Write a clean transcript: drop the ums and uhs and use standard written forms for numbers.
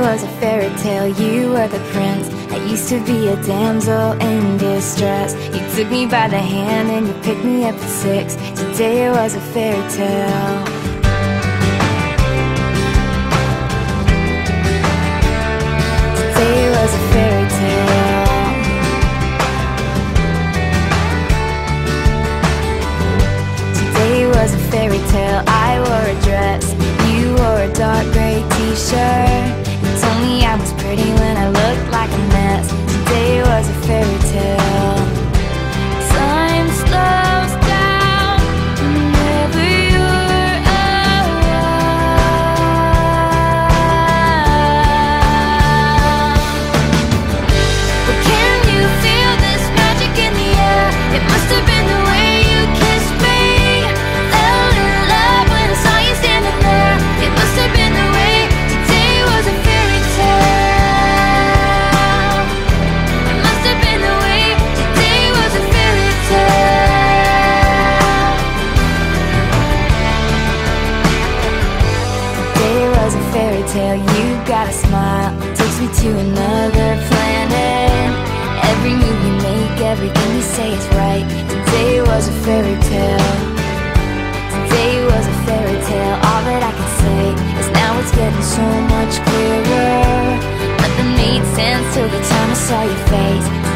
was a fairy tale, you were the prince. I used to be a damsel in distress. You took me by the hand and you picked me up at 6. Today was a fairy tale. Today was a fairy tale. Today was a fairy tale. I wore a dress, you wore a dark gray t-shirt. You told me I was pretty when I looked like a mess. Today was a fairy tale. Time slows down whenever you're around. But can you feel this magic in the air? It must have been the way you kissed me. Fell in love when I saw you standing there. It must have been the way. Today was a fairy tale. It must have been the way. Today was a fairy tale. Today was a fairy tale. You got a smile, takes me to another planet. Every move you make, everything you say is right. Today was a fairy tale. Today was a fairy tale. All that I can say is now it's getting so much clearer. Nothing made sense till the time I saw your face.